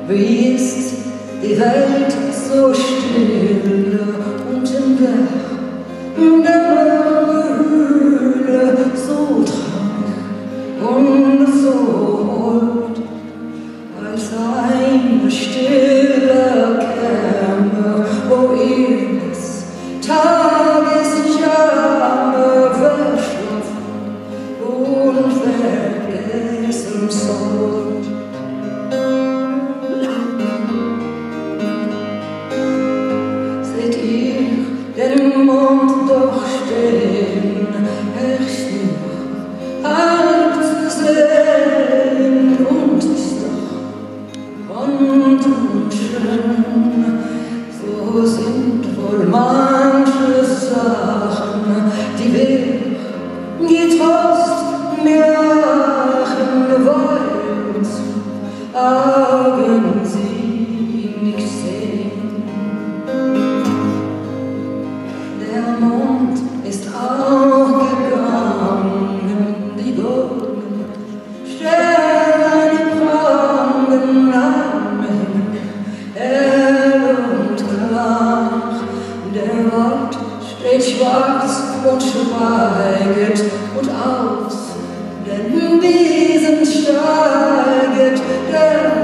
Wie ist die Welt so still und im Berg der Höhle so trank und so hold, als eine Stille käme, wo ihres Tages Jammer verschlafen und vergessen sollt. Seht ihr den Mond doch stehen, echt nur halb zu sehen, und ist doch rund und schön. So sind wohl manche Sachen, die wir getrost mir machen, weil uns Augen sie nicht sehen. Der Mond ist auch gegangen, die goldenen Sterne prangen am Himmel, hell und klar. Der Wald steht schwarz und schweiget, und aus den Wiesen steiget der